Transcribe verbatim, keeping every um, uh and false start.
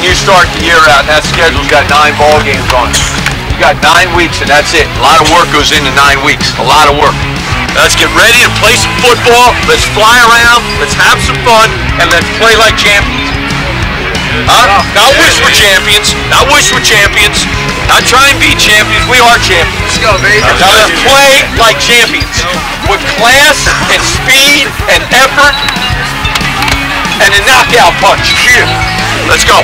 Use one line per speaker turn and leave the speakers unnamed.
you start the year out, and that schedule's got nine ball games on it. You got nine weeks, and that's it. A lot of work goes into nine weeks. A lot of work. Let's get ready to play some football. Let's fly around. Let's have some fun, and let's play like champions. Huh? Not wish we're champions. Not wish we're champions. Not try and be champions. We are champions.
Let's go, baby.
Now let's play like champions with class and speed and effort and a knockout punch. Let's go.